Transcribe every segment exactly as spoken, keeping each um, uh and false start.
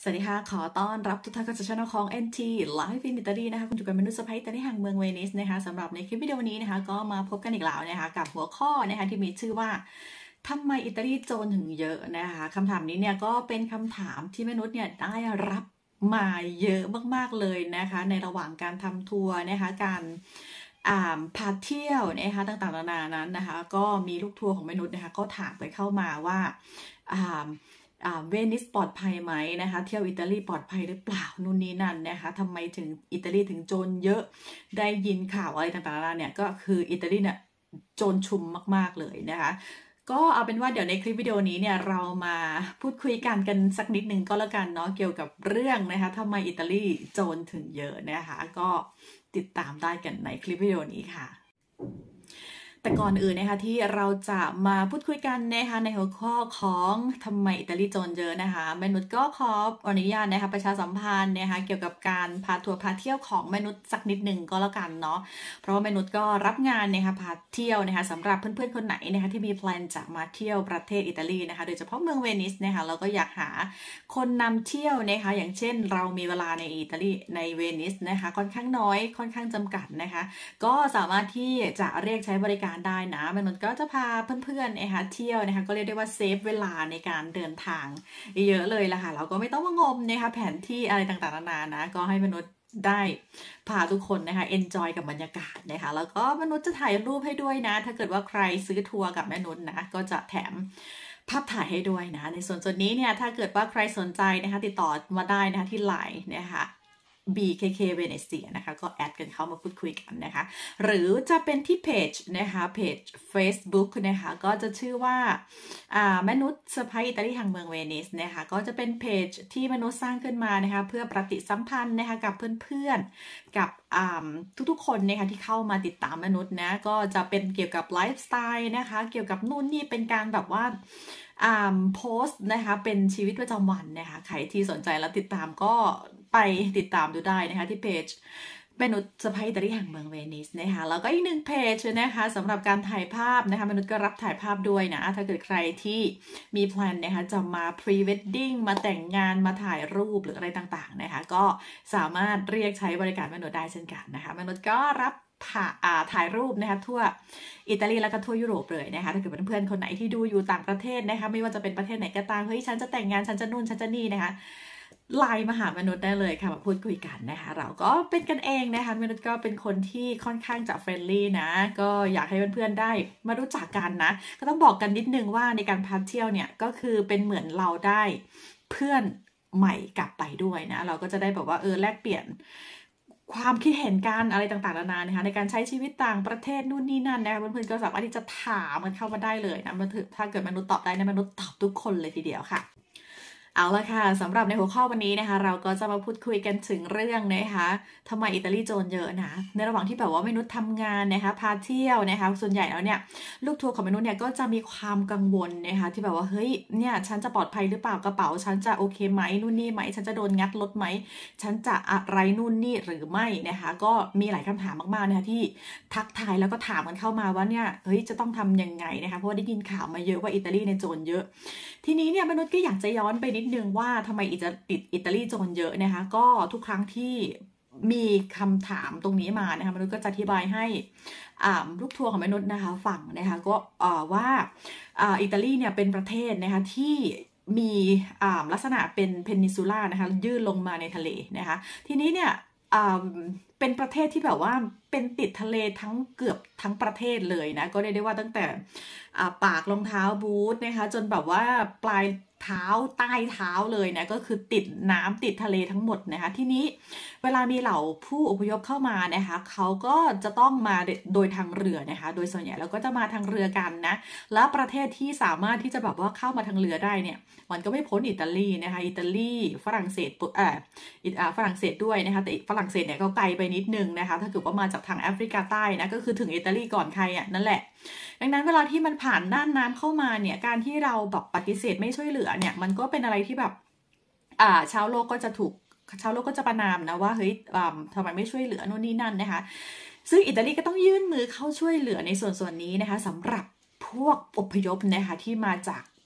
สวัสดีค่ะขอต้อนรับทุกท่านเข้าสู่ช่องของ เอ็น ที Live in Italy นะคะคุณอยู่กับมนุษย์สะใภ้อิตาลีแห่งเมืองเวนิสนะคะสำหรับในคลิปวิดีโอนี้นะคะก็มาพบกันอีกแล้วนะคะกับหัวข้อนะคะที่มีชื่อว่าทำไมอิตาลีโจรถึงเยอะนะคะคำถามนี้เนี่ยก็เป็นคำถามที่มนุษย์เนี่ยได้รับมาเยอะมากๆเลยนะคะในระหว่างการทำทัวร์นะคะการอ่าพาเที่ยวนะคะต่างๆนานานั้นนะคะก็มีลูกทัวร์ของมนุษย์นะคะก็ถามไปเข้ามาว่าอ่าเวนิสปลอดภัยไหมนะคะเที่ยวอิตาลีปลอดภัยหรือเปล่านู่นนี่นั่นนะคะทำไมถึงอิตาลีถึงโจรเยอะได้ยินข่าวอะไรต่างๆเนี่ยก็คืออิตาลีเนี่ยโจรชุมมากๆเลยนะคะก็เอาเป็นว่าเดี๋ยวในคลิปวิดีโอนี้เนี่ยเรามาพูดคุยกันกันสักนิดหนึ่งก็แล้วกันเนาะเกี่ยวกับเรื่องนะคะทำไมอิตาลีโจรถึงเยอะนะคะก็ติดตามได้กันในคลิปวิดีโอนี้ค่ะแต่ก่อนอื่นนะคะที่เราจะมาพูดคุยกันนะคะในหัวข้อของทำไมอิตาลีโจรเยอะนะคะมนุษย์ก็ขออนุญาตนะคะประชาสัมพันธ์นะคะเกี่ยวกับการพาทัวร์พาเที่ยวของมนุษย์สักนิดหนึ่งก็แล้วกันเนาะเพราะว่ามนุษย์ก็รับงานนะคะพาเที่ยวนะคะสำหรับเพื่อนๆคนไหนนะคะที่มีแพลนจะมาเที่ยวประเทศอิตาลีนะคะโดยเฉพาะเมืองเวนิสนะคะเราก็อยากหาคนนำเที่ยวนะคะอย่างเช่นเรามีเวลาในอิตาลีในเวนิสนะคะค่อนข้างน้อยค่อนข้างจำกัดนะคะก็สามารถที่จะเรียกใช้บริการได้นะมนุษย์ก็จะพาเพื่อนๆนะคะเที่ยวนะคะก็เรียกได้ว่าเซฟเวลาในการเดินทางเยอะเลยล่ะค่ะเราก็ไม่ต้องมางมนะคะแผนที่อะไรต่างๆนานานะก็ให้มนุษย์ได้พาทุกคนนะคะเอนจอยกับบรรยากาศนะคะแล้วก็มนุษย์จะถ่ายรูปให้ด้วยนะถ้าเกิดว่าใครซื้อทัวร์กับมนุษย์นะก็จะแถมภาพถ่ายให้ด้วยนะในส่วนส่วนนี้เนี่ยถ้าเกิดว่าใครสนใจนะคะติดต่อมาได้นะคะที่ ไลน์ นะคะ บี เค เค Venezia นะคะก็แอดกันเข้ามาพูดคุยกันนะคะหรือจะเป็นที่เพจนะคะเพจ Facebook นะคะก็จะชื่อว่าอ่ามนุษย์สะใภ้อิตาลีแห่งเมืองเวนิสนะคะก็จะเป็นเพจที่มนุษย์สร้างขึ้นมานะคะเพื่อปฏิสัมพันธ์นะคะกับเพื่อนๆกับอ่าทุกๆคนนะคะที่เข้ามาติดตามมนุษย์นะก็จะเป็นเกี่ยวกับไลฟ์สไตล์นะคะเกี่ยวกับนู่นนี่เป็นการแบบว่าอ่าโพสต์นะคะเป็นชีวิตประจำวันนะคะใครที่สนใจแล้วติดตามก็ไปติดตามดูได้นะคะที่เพจมนุษย์สะใภ้อิตาลีแห่งเมืองเวนิสนะคะแล้วก็อีกหนึ่งเพจนะคะสำหรับการถ่ายภาพนะคะมนุษย์ก็รับถ่ายภาพด้วยนะถ้าเกิดใครที่มีแพลนนะคะจะมาพรีเวดดิ้งมาแต่งงานมาถ่ายรูปหรืออะไรต่างๆนะคะก็สามารถเรียกใช้บริการมนุษย์ได้เช่นกันนะคะมนุษย์ก็รับถ่ายรูปนะคะทั่วอิตาลีแล้วก็ทั่วยุโรปเลยนะคะถ้าเกิดเพื่อนๆคนไหนที่ดูอยู่ต่างประเทศนะคะไม่ว่าจะเป็นประเทศไหนก็ตามเฮ้ยฉันจะแต่งงานฉันจะนู่นฉันจะนี่นะคะไลน์มาหามนุษย์ได้เลยค่ะมาพูดคุยกันนะคะเราก็เป็นกันเองนะคะมนุษย์ก็เป็นคนที่ค่อนข้างจะเฟรนลี่นะก็อยากให้เพื่อนๆได้มารู้จักกันนะก็ต้องบอกกันนิดนึงว่าในการพาเที่ยวเนี่ยก็คือเป็นเหมือนเราได้เพื่อนใหม่กลับไปด้วยนะเราก็จะได้แบบว่าเออแลกเปลี่ยนความคิดเห็นกันอะไรต่างๆนานานะคะในการใช้ชีวิตต่างประเทศนู่นนี่นั่นนะคะเพื่อนๆก็สามารถที่จะถามมันเข้ามาได้เลยนะถ้าเกิดมนุษย์ตอบได้นะมนุษย์ตอบทุกคนเลยทีเดียวค่ะเอาละค่ะสำหรับในหัวข้อวันนี้นะคะเราก็จะมาพูดคุยกันถึงเรื่องนะคะทำไมอิตาลีโจรเยอะนะในระหว่างที่แบบว่ามนุษย์ทำงานนะคะพาเที่ยวนะคะส่วนใหญ่แล้วเนี่ยลูกทัวร์ของมนุษย์เนี่ยก็จะมีความกังวลนะคะที่แบบว่าเฮ้ยเนี่ยฉันจะปลอดภัยหรือเปล่ากระเป๋าฉันจะโอเคไหมนู่นนี่ไหมฉันจะโดนงัดรถไหมฉันจะอะไรนู่นนี่หรือไม่นะคะก็มีหลายคำถามมากๆนะคะที่ทักทายแล้วก็ถามกันเข้ามาว่าเนี่ยเฮ้ยจะต้องทำยังไงนะคะเพราะว่าได้ยินข่าวมาเยอะว่าอิตาลีในโจรเยอะทีนี้เนี่ยมนุษย์ก็อยากจะย้อนไปนิดนึงว่าทำไมอิตาลีอิตาลีโจรเยอะนะคะก็ทุกครั้งที่มีคำถามตรงนี้มานะคะมนุษย์ก็จะอธิบายให้ลูกทัวร์ของมนุษย์นะคะฟังนะคะก็ว่าอิตาลีเนี่ยเป็นประเทศนะคะที่มีลักษณะเป็นเพนินซูล่านะคะยื่นลงมาในทะเลนะคะทีนี้เนี่ยเป็นประเทศที่แบบว่าเป็นติดทะเลทั้งเกือบทั้งประเทศเลยนะก็เรียกได้ว่าตั้งแต่ปากรองเท้าบูทนะคะจนแบบว่าปลายเท้าใต้เท้าเลยนะก็คือติดน้ำติดทะเลทั้งหมดนะคะทีนี้เวลามีเหล่าผู้อพยพเข้ามานะคะเขาก็จะต้องมาโดยทางเรือนะคะโดยส่วนใหญ่แล้วก็จะมาทางเรือกันนะและประเทศที่สามารถที่จะแบบว่าเข้ามาทางเรือได้เนี่ยมันก็ไม่พ้นอิตาลีนะคะอิตาลีฝรั่งเศสเอ่อฝรั่งเศสด้วยนะคะแต่ฝรั่งเศสเนี่ยก็ไกลไปนิดนึงนะคะถ้าเกิดว่ามาจากทางแอฟริกาใต้นะก็คือถึงอิตาลีก่อนใครอ่ะนั่นแหละดังนั้นเวลาที่มันผ่านด้านน้ำเข้ามาเนี่ยการที่เราแบบปฏิเสธไม่ช่วยเหลือเนี่ยมันก็เป็นอะไรที่แบบอ่าชาวโลกก็จะถูกชาวโลกก็จะประณามนะว่าเฮ้ยทำไมไม่ช่วยเหลือโน่นนี่นั่นนะคะซึ่งอิตาลีก็ต้องยื่นมือเข้าช่วยเหลือในส่วนส่วนนี้นะคะสำหรับพวกอพยพนะคะที่มาจาก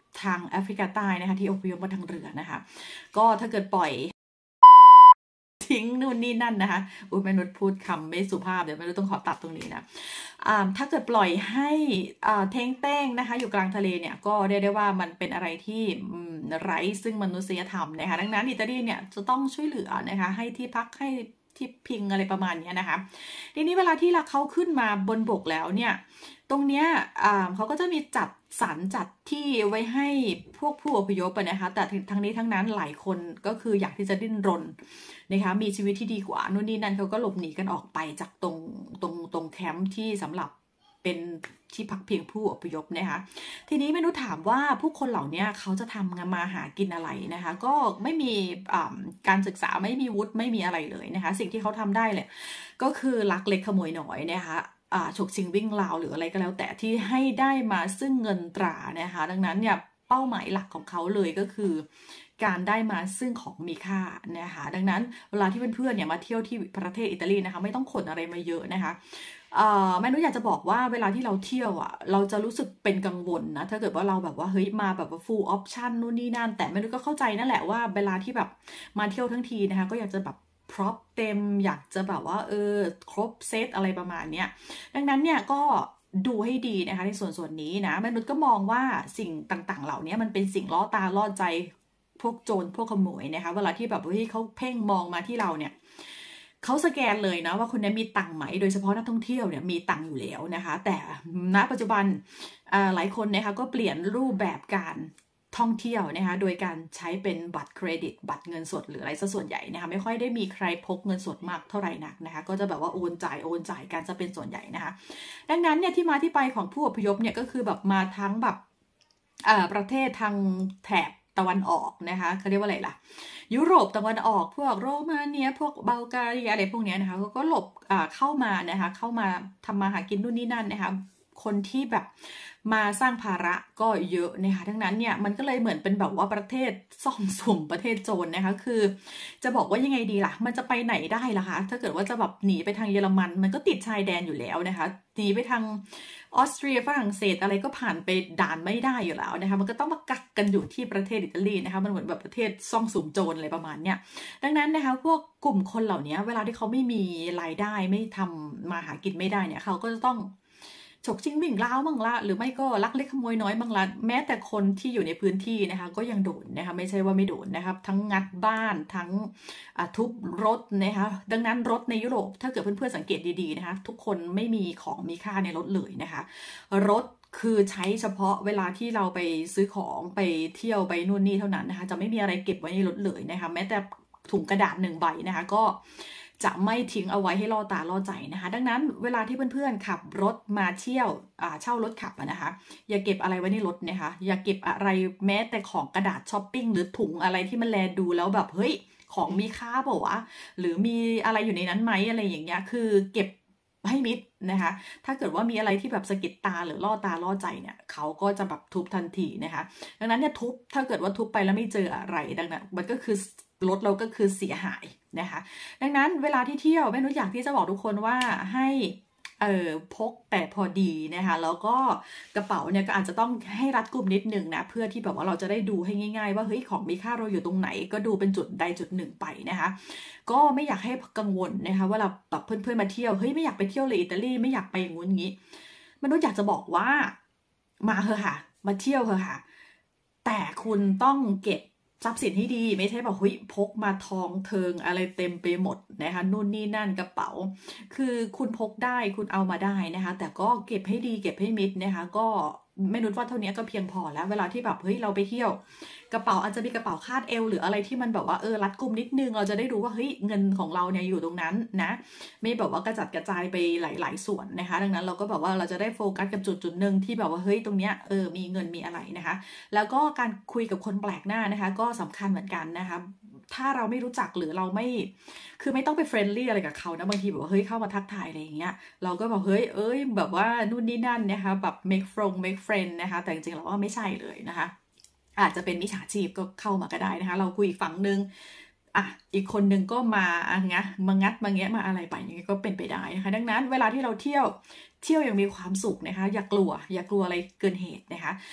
ทางแอฟริกาใต้นะคะที่อพยพมาทางเรือนะคะก็ถ้าเกิดปล่อยทิ้งนู่นนี่นั่นนะคะอุ้ยมนุษย์พูดคำไม่สุภาพเดี๋ยวมนุษย์ต้องขอตัดตรงนี้นะถ้าเกิดปล่อยให้เท้งเต้งนะคะอยู่กลางทะเลเนี่ยก็เรียกได้ว่ามันเป็นอะไรที่ไร้ซึ่งมนุษยธรรมนะคะดังนั้นอิตาลีเนี่ยจะต้องช่วยเหลือนะคะให้ที่พักให้ที่พิงอะไรประมาณนี้นะคะทีนี้เวลาที่เราเขาขึ้นมาบนบกแล้วเนี่ยตรงเนี้ยเขาก็จะมีจัดสรรจัดที่ไว้ให้พวกผู้อพยพนะคะแต่ทั้งนี้ทั้งนั้นหลายคนก็คืออยากที่จะดิ้นรนนะคะมีชีวิตที่ดีกว่านู่นนี่นั่นเขาก็หลบหนีกันออกไปจากตรงตรงตรงแคมป์ที่สำหรับเป็นที่พักพิงผู้อพยพนะคะทีนี้ไม่รู้ถามว่าผู้คนเหล่านี้เขาจะทำงานมาหากินอะไรนะคะก็ไม่มีการศึกษาไม่มีวุฒิไม่มีอะไรเลยนะคะสิ่งที่เขาทำได้เลยก็คือลักเล็กขโมยน้อยนะคะฉกชิงวิ่งราวหรืออะไรก็แล้วแต่ที่ให้ได้มาซึ่งเงินตรานะคะดังนั้นเนี่ยเป้าหมายหลักของเขาเลยก็คือการได้มาซึ่งของมีค่านะคะดังนั้นเวลาที่เพื่อนๆเนี่ยมาเที่ยวที่ประเทศอิตาลีนะคะไม่ต้องขนอะไรมาเยอะนะคะแม่นุ้ยอยากจะบอกว่าเวลาที่เราเที่ยวอ่ะเราจะรู้สึกเป็นกังวลนะถ้าเกิดว่าเราแบบว่าเฮ้ยมาแบบว่า full option นู่นนี่นั่นแต่แม่นุ้ยก็เข้าใจนั่นแหละว่าเวลาที่แบบมาเที่ยวทั้งทีนะคะก็อยากจะแบบพร็อพเต็มอยากจะแบบว่าเออครบเซตอะไรประมาณเนี้ยดังนั้นเนี่ยก็ดูให้ดีนะคะในส่วนส่วนนี้นะแม่นุ้ยก็มองว่าสิ่งต่างๆเหล่านี้มันเป็นสิ่งล่อตาล่อใจพวกโจรพวกขโมยนะคะเวลาที่แบบที่เขาเพ่งมองมาที่เราเนี่ยเขาสแกนเลยนะว่าคนนี้มีตังค์ไหมโดยเฉพาะนักท่องเที่ยวเนี่ยมีตังค์อยู่แล้วนะคะแต่ณปัจจุบันหลายคนนะคะก็เปลี่ยนรูปแบบการท่องเที่ยวนะคะโดยการใช้เป็นบัตรเครดิตบัตรเงินสดหรืออะไรซะส่วนใหญ่นะคะไม่ค่อยได้มีใครพกเงินสดมากเท่าไหร่นักนะคะก็จะแบบว่าโอนจ่ายโอนจ่ายกันจะเป็นส่วนใหญ่นะคะดังนั้นเนี่ยที่มาที่ไปของผู้อพยพเนี่ยก็คือแบบมาทั้งแบบประเทศทางแถบตะวันออกนะคะเขาเรียกว่าอะไรล่ะยุโรปตะวันออกพวกโรมาเนียพวกบัลแกเรียอะไรพวกนี้นะคะก็หลบเข้ามานะคะเข้ามาทำมาหากินนู่นนี่นั่นนะคะคนที่แบบมาสร้างภาระก็เยอะนะคะทั้งนั้นเนี่ยมันก็เลยเหมือนเป็นแบบว่าประเทศซ่องสุมประเทศโจรนะคะคือจะบอกว่ายังไงดีล่ะมันจะไปไหนได้ล่ะคะถ้าเกิดว่าจะแบบหนีไปทางเยอรมันมันก็ติดชายแดนอยู่แล้วนะคะหนีไปทางออสเตรียฝรั่งเศสอะไรก็ผ่านไปด่านไม่ได้อยู่แล้วนะคะมันก็ต้องมากักกันอยู่ที่ประเทศอิตาลีนะคะมันเหมือนแบบประเทศซ่องสุมโจรอะไรประมาณเนี้ยดังนั้นนะคะพวกกลุ่มคนเหล่านี้เวลาที่เขาไม่มีรายได้ไม่ทำมาหากินไม่ได้เนี่ยเขาก็จะต้องฉกชิงวิ่งราวบ้างละหรือไม่ก็ลักเล็กขโมยน้อยบ้างละแม้แต่คนที่อยู่ในพื้นที่นะคะก็ยังโดนนะคะไม่ใช่ว่าไม่โดนนะครับทั้งงัดบ้านทั้งทุบรถนะคะดังนั้นรถในยุโรปถ้าเกิดเพื่อนๆสังเกตดีๆนะคะทุกคนไม่มีของมีค่าในรถเลยนะคะรถคือใช้เฉพาะเวลาที่เราไปซื้อของไปเที่ยวไปนู่นนี่เท่านั้นนะคะจะไม่มีอะไรเก็บไว้ในรถเลยนะคะแม้แต่ถุงกระดาษหนึ่งใบนะคะก็จะไม่ทิ้งเอาไว้ให้ล่อตาล่อใจนะคะดังนั้นเวลาที่เพื่อนๆขับรถมาเที่ยวเช่ารถขับนะคะอย่าเก็บอะไรไว้ในรถนะคะอย่าเก็บอะไรแม้แต่ของกระดาษช้อปปิ้งหรือถุงอะไรที่มันแลดูแล้วแบบเฮ้ยของมีค่าเปล่าวะหรือมีอะไรอยู่ในนั้นไหมอะไรอย่างเงี้ยคือเก็บให้มิดนะคะถ้าเกิดว่ามีอะไรที่แบบสะกิดตาหรือล่อตาล่อใจเนี่ยเขาก็จะแบบทุบทันทีนะคะดังนั้นเนี่ยทุบถ้าเกิดว่าทุบไปแล้วไม่เจออะไรดังนั้นมันก็คือรถเราก็คือเสียหายนะคะดังนั้นเวลาที่เที่ยวแม่นุ้ยอยากที่จะบอกทุกคนว่าให้เอ่อพกแต่พอดีนะคะแล้วก็กระเป๋าเนี่ยก็อาจจะต้องให้รัดกุมนิดนึงนะเพื่อที่แบบว่าเราจะได้ดูให้ง่ายๆว่าเฮ้ยของมีค่าเราอยู่ตรงไหนก็ดูเป็นจุดใดจุดหนึ่งไปนะคะก็ไม่อยากให้กังวลนะคะเวลาแบบเพื่อนๆมาเที่ยวเฮ้ยไม่อยากไปเที่ยวเลยอิตาลีไม่อยากไปอย่างงู้นงี้แม่นุ้ยอยากจะบอกว่ามาเถอะค่ะมาเที่ยวเถอะค่ะแต่คุณต้องเก็บทรัพย์สินให้ดีไม่ใช่แบบเฮ้ยพกมาทองเทิงอะไรเต็มไปหมดนะคะนู่นนี่นั่นกระเป๋าคือคุณพกได้คุณเอามาได้นะคะแต่ก็เก็บให้ดีเก็บให้มิดนะคะก็ไม่รู้ว่าเท่านี้ก็เพียงพอแล้วเวลาที่แบบเฮ้ยเราไปเที่ยวกระเป๋าอาจจะมีกระเป๋าคาดเอวหรืออะไรที่มันแบบว่าเออรัดกุมนิดนึงเราจะได้รู้ว่าเฮ้ยเงินของเราเนี่ยอยู่ตรงนั้นนะไม่แบบว่ากระจัดกระจายไปหลายๆส่วนนะคะดังนั้นเราก็แบบว่าเราจะได้โฟกัสกับจุดจุดหนึ่งที่แบบว่าเฮ้ยตรงเนี้ยเออมีเงินมีอะไรนะคะแล้วก็การคุยกับคนแปลกหน้านะคะก็สำคัญเหมือนกันนะคะถ้าเราไม่รู้จักหรือเราไม่คือไม่ต้องไปเฟรนลี่อะไรกับเขานะบางทีแบบว่าเฮ้ยเข้ามาทักทายอะไรอย่างเงี้ยเราก็แบบเฮ้ยเอ้ยแบบว่านู่นนี่นั่นนะคะแบบ make friend make friend นะคะแต่จริงๆเราว่าไม่ใช่เลยนะคะอาจจะเป็นมิจฉาชีพก็เข้ามาก็ได้นะคะเราคุยอีกฝั่งนึงอ่ะอีกคนนึงก็มาอ่ะงะมางัดมาแงะมาอะไรไปอย่างเงี้ยก็เป็นไปได้นะคะดังนั้นเวลาที่เราเที่ยวเที่ยวอย่างมีความสุขนะคะอย่ากลัวอย่ากลัวอะไรเกินเหตุนะคะ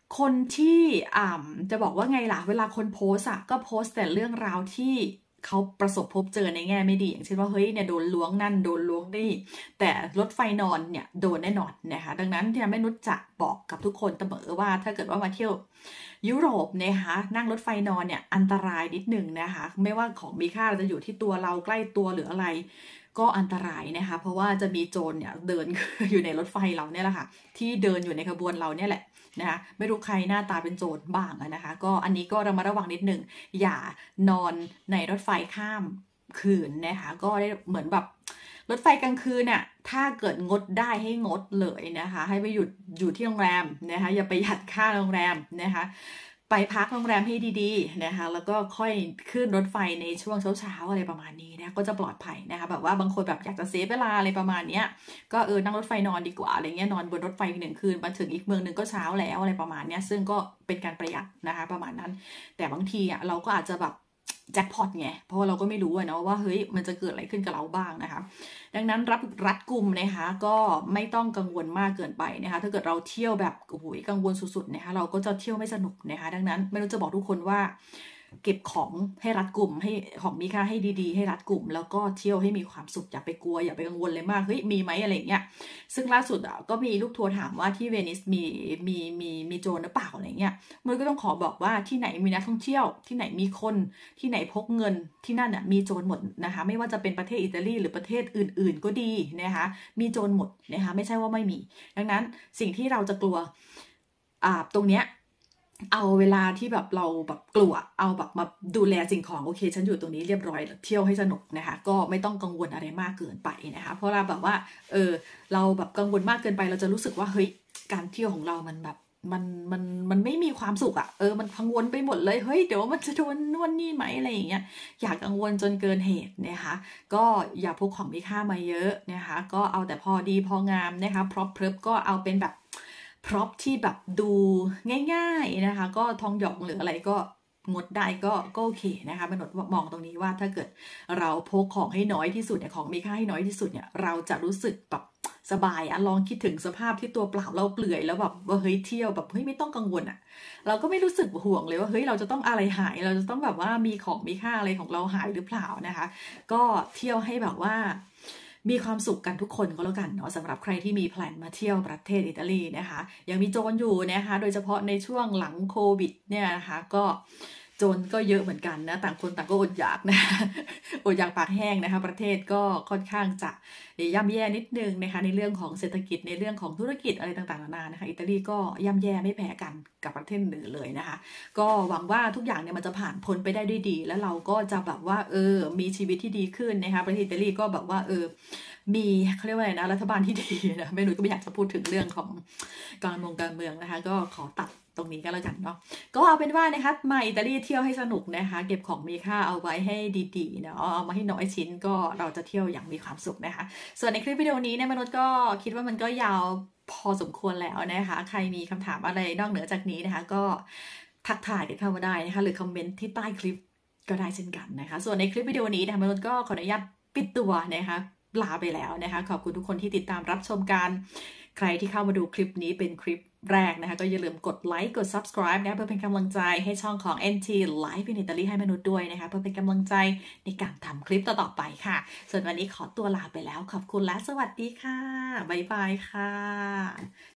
คนที่อ่าจะบอกว่าไงล่ะเวลาคนโพสอะก็โพสแต่เรื่องราวที่เขาประสบพบเจอในแง่ไม่ดีอย่างเช่นว่าเฮ้ยเนี่ยโดนล้วงนั่นโดนล้วงนี่แต่รถไฟนอนเนี่ยโดนแน่นอนนะคะดังนั้นที่แม่นุชจะบอกกับทุกคนเสมอว่าถ้าเกิดว่ามาเที่ยวยุโรปนะคะนั่งรถไฟนอนเนี่ยอันตรายนิดหนึ่งนะคะไม่ว่าของมีค่าจะอยู่ที่ตัวเราใกล้ตัวหรืออะไรก็อันตรายนะคะเพราะว่าจะมีโจรเนี่ยเดิน อยู่ในรถไฟเราเนี่ยแหละค่ะที่เดินอยู่ในขบวนเราเนี่ยแหละนะคะไม่รู้ใครหน้าตาเป็นโจรบ้างนะคะก็อันนี้ก็ระมัดระวังนิดหนึ่งอย่านอนในรถไฟข้ามคืนนะคะก็ได้เหมือนแบบรถไฟกลางคืนเนี่ยถ้าเกิดงดได้ให้งดเลยนะคะให้ไปหยุดอยู่ที่โรงแรมนะคะอย่าไปหยัดค่าโรงแรมนะคะไปพักโรงแรมให้ดีๆนะคะแล้วก็ค่อยขึ้นรถไฟในช่วงเช้าๆอะไรประมาณนี้นะก็จะปลอดภัยนะคะแบบว่าบางคนแบบอยากจะเซฟเวลาอะไรประมาณนี้ก็เออนั่งรถไฟนอนดีกว่าอะไรเงี้ยนอนบนรถไฟหนึ่งคืนมาถึงอีกเมืองหนึ่งก็เช้าแล้วอะไรประมาณนี้ซึ่งก็เป็นการประหยัดนะคะประมาณนั้นแต่บางทีอ่ะเราก็อาจจะแบบแจ็คพอตไงเพราะเราก็ไม่รู้อะเนาะว่าเฮ้ยมันจะเกิดอะไรขึ้นกับเราบ้างนะคะดังนั้นรับรัดกุมนะคะก็ไม่ต้องกังวลมากเกินไปนะคะถ้าเกิดเราเที่ยวแบบโอ้โหกังวลสุดๆนะคะเราก็จะเที่ยวไม่สนุกนะคะดังนั้นไม่รู้จะบอกทุกคนว่าเก็บของให้รัดกุมให้ของมีค่าให้ดีๆให้รัดกุมแล้วก็เที่ยวให้มีความสุขอย่าไปกลัวอย่าไปกังวลเลยมากเฮ้ยมีไหมอะไรเงี้ยซึ่งล่าสุดอ่ะก็มีลูกทัวร์ถามว่าที่เวนิสมีมีมีมีโจรหรือเปล่าอะไรเงี้ยมันก็ต้องขอบอกว่าที่ไหนมีนักท่องเที่ยวที่ไหนมีคนที่ไหนพกเงินที่นั่นอ่ะมีโจรหมดนะคะไม่ว่าจะเป็นประเทศอิตาลีหรือประเทศอื่นๆก็ดีนะคะมีโจรหมดนะคะไม่ใช่ว่าไม่มีดังนั้นสิ่งที่เราจะกลัวอ่าตรงเนี้ยเอาเวลาที่แบบเราแบบกลัวเอาแบบมาดูแลสิ่งของโอเคฉันอยู่ตรงนี้เรียบร้อยเที่ยวให้สนุกนะคะก็ไม่ต้องกังวลอะไรมากเกินไปนะคะเพราะเราแบบว่าเออเราแบบกังวลมากเกินไปเราจะรู้สึกว่าเฮ้ยการเที่ยวของเรามันแบบมันมันมันไม่มีความสุขอะเออมันกังวลไปหมดเลยเฮ้ยเดี๋ยวมันจะโดนนู่นนี่ไหมอะไรอย่างเงี้ยอย่ากังวลจนเกินเหตุนะคะก็อย่าพกของมีค่ามาเยอะนะคะก็เอาแต่พอดีพองามนะคะพร็อพเพิบก็เอาเป็นแบบพร็อพที่แบบดูง่ายๆนะคะก็ทองหยองหรืออะไรก็งดได้ก็ก็โอเคนะคะมนุษย์มองตรงนี้ว่าถ้าเกิดเราพกของให้น้อยที่สุดเนี่ยของมีค่าให้น้อยที่สุดเนี่ยเราจะรู้สึกแบบสบายอะลองคิดถึงสภาพที่ตัวเปล่าเราเปลื่อยแล้วแบบว่าเฮ้ยเที่ยวแบบเฮ้ยไม่ต้องกังวลอะเราก็ไม่รู้สึกห่วงเลยว่าเฮ้ยเราจะต้องอะไรหายเราจะต้องแบบว่ามีของมีค่าอะไรของเราหายหรือเปล่านะคะก็เที่ยวให้แบบว่ามีความสุขกันทุกคนก็แล้วกันเนาะสำหรับใครที่มีแพลนมาเที่ยวประเทศอิตาลีนะคะยังมีโจรอยู่นะคะโดยเฉพาะในช่วงหลังโควิดเนี่ยนะคะก็โจรก็เยอะเหมือนกันนะต่างคนต่างก็อดอยากนะอดอยากปากแห้งนะคะประเทศก็ค่อนข้างจะย่ำแย่นิดนึงนะคะในเรื่องของเศรษฐกิจในเรื่องของธุรกิจอะไรต่างๆนานานะคะอิตาลีก็ย่ำแย่ไม่แพ้กันกับประเทศอื่นเลยนะคะก็หวังว่าทุกอย่างเนี่ยมันจะผ่านพ้นไปได้ด้วยดีแล้วเราก็จะแบบว่าเออมีชีวิตที่ดีขึ้นนะคะประเทศอิตาลีก็แบบว่าเออมีเขาเรียกว่าอะไรนะรัฐบาลที่ดีนะไม่รู้ก็ไม่อยากจะพูดถึงเรื่องของการเมืองการเมืองนะคะก็ขอตัดตรงนี้ก็แล้วกันเนาะก็เอาเป็นว่านะคะมาอิตาลีเที่ยวให้สนุกนะคะเก็บของมีค่าเอาไว้ให้ดีๆเนาะเอามาให้น้อยชิ้นก็เราจะเที่ยวอย่างมีความสุขนะคะส่วนในคลิปวิดีโอนี้เนี่ยมนุษย์ก็คิดว่ามันก็ยาวพอสมควรแล้วนะคะใครมีคำถามอะไรนอกเหนือจากนี้นะคะก็ทักทายกันเข้ามาได้นะคะหรือคอมเมนต์ที่ใต้คลิปก็ได้เช่นกันนะคะส่วนในคลิปวิดีโอนี้นะคะมนุษย์ก็ขออนุญาตปิดตัวนะคะลาไปแล้วนะคะขอบคุณทุกคนที่ติดตามรับชมกันใครที่เข้ามาดูคลิปนี้เป็นคลิปแรกนะคะก็อย่าลืมกดไลค์กด ซับสไครบ์ นะเพื่อเป็นกำลังใจให้ช่องของ เอ็น ที Life in Italy ให้มนุษย์ด้วยนะคะเพื่อเป็นกำลังใจในการทำคลิปต่อๆไปค่ะส่วนวันนี้ขอตัวลาไปแล้วขอบคุณและสวัสดีค่ะบ๊ายบายค่ะ